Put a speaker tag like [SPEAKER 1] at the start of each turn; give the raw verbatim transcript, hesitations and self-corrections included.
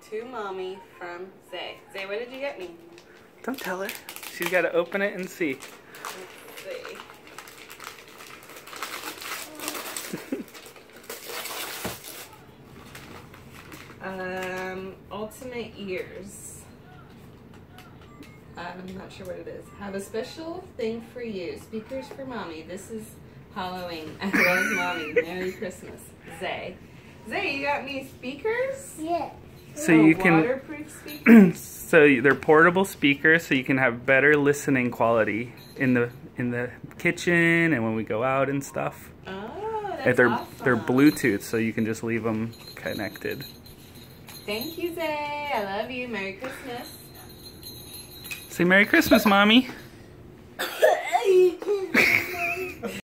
[SPEAKER 1] To Mommy from Zay. Zay, what did you get me?
[SPEAKER 2] Don't tell her. She's got to open it and see.
[SPEAKER 1] Let's see. um, Ultimate Ears. I'm not sure what it is. Have a special thing for you. Speakers for Mommy. This is Halloween. I love Mommy. Merry Christmas. Zay. Zay, you got me speakers?
[SPEAKER 3] Yeah.
[SPEAKER 2] So
[SPEAKER 1] Oh,
[SPEAKER 2] you can,
[SPEAKER 1] waterproof speakers?
[SPEAKER 2] so they're portable speakers, so you can have better listening quality in the in the kitchen and when we go out and stuff.
[SPEAKER 1] Oh, that's
[SPEAKER 2] And they're
[SPEAKER 1] awesome.
[SPEAKER 2] they're Bluetooth, so you can just leave them connected.
[SPEAKER 1] Thank you, Zay. I love you. Merry Christmas.
[SPEAKER 2] Say Merry Christmas, Mommy.